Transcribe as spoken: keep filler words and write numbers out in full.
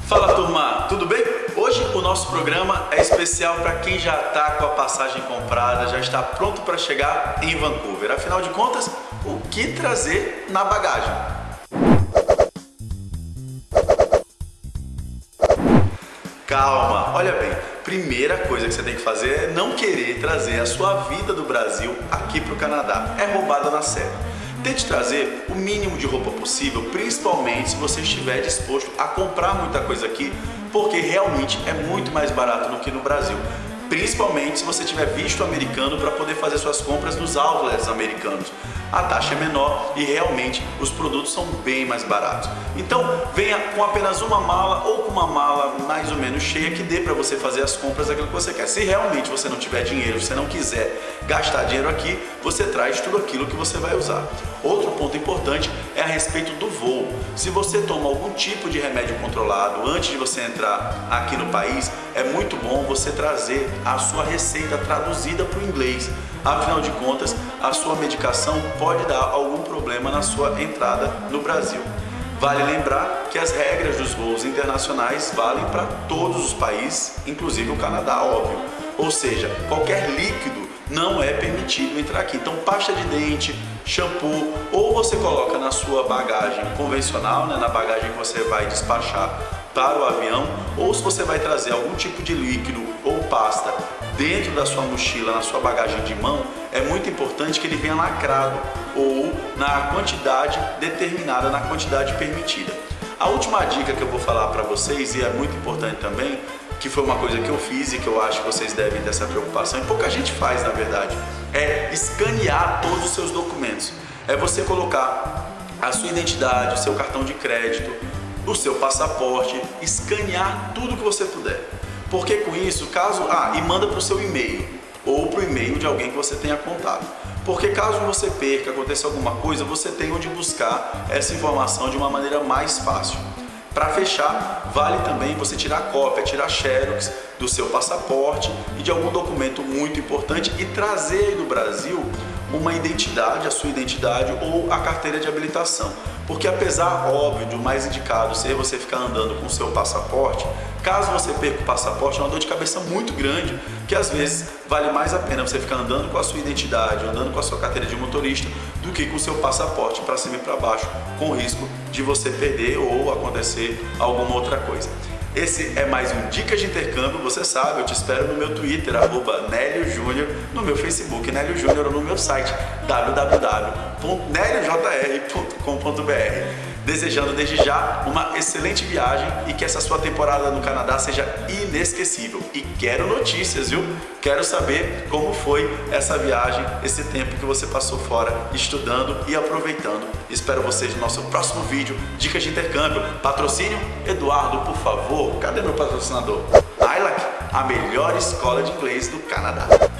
Fala turma, tudo bem? Hoje o nosso programa é especial para quem já está com a passagem comprada, já está pronto para chegar em Vancouver. Afinal de contas, o que trazer na bagagem? Calma, olha bem, primeira coisa que você tem que fazer é não querer trazer a sua vida do Brasil aqui para o Canadá. É roubada na certa. Tente trazer o mínimo de roupa possível, principalmente se você estiver disposto a comprar muita coisa aqui, porque realmente é muito mais barato do que no Brasil. Principalmente se você tiver visto americano para poder fazer suas compras nos outlets americanos. A taxa é menor e realmente os produtos são bem mais baratos. Então venha com apenas uma mala ou com uma mala mais ou menos cheia que dê para você fazer as compras daquilo que você quer. Se realmente você não tiver dinheiro, você não quiser gastar dinheiro aqui, você traz tudo aquilo que você vai usar. Outro ponto importante é a respeito do voo. Se você toma algum tipo de remédio controlado antes de você entrar aqui no país, é muito bom você trazer a sua receita traduzida para o inglês. Afinal de contas, a sua medicação pode dar algum problema na sua entrada no Brasil. Vale lembrar que as regras dos voos internacionais valem para todos os países, inclusive o Canadá, óbvio. Ou seja, qualquer líquido não é permitido entrar aqui. Então, pasta de dente, shampoo, ou você coloca na sua bagagem convencional, né, na bagagem que você vai despachar para o avião, ou se você vai trazer algum tipo de líquido ou pasta dentro da sua mochila, na sua bagagem de mão, é muito importante que ele venha lacrado ou na quantidade determinada, na quantidade permitida. A última dica que eu vou falar para vocês, e é muito importante também, que foi uma coisa que eu fiz e que eu acho que vocês devem ter essa preocupação, e pouca gente faz na verdade, é escanear todos os seus documentos. É você colocar a sua identidade, o seu cartão de crédito, o seu passaporte, escanear tudo que você puder. Porque com isso, caso... Ah, e manda para o seu e-mail ou para o e-mail de alguém que você tenha contato. Porque caso você perca, aconteça alguma coisa, você tem onde buscar essa informação de uma maneira mais fácil. Para fechar, vale também você tirar cópia, tirar xerox do seu passaporte e de algum documento muito importante e trazer do Brasil uma identidade, a sua identidade ou a carteira de habilitação. Porque apesar, óbvio, de o mais indicado ser você ficar andando com o seu passaporte, caso você perca o passaporte, é uma dor de cabeça muito grande, que às vezes vale mais a pena você ficar andando com a sua identidade, andando com a sua carteira de motorista, do que com o seu passaporte para cima e para baixo, com risco de você perder ou acontecer alguma outra coisa. Esse é mais um Dicas de Intercâmbio, você sabe, eu te espero no meu Twitter, arroba Nélio Júnior, no meu Facebook, Nélio Júnior, ou no meu site, w w w ponto nélio j r ponto com ponto b r. Desejando desde já uma excelente viagem e que essa sua temporada no Canadá seja inesquecível. E quero notícias, viu? Quero saber como foi essa viagem, esse tempo que você passou fora estudando e aproveitando. Espero vocês no nosso próximo vídeo, Dicas de Intercâmbio. Patrocínio? Eduardo, por favor. Cadê meu patrocinador? I L A C, a melhor escola de inglês do Canadá.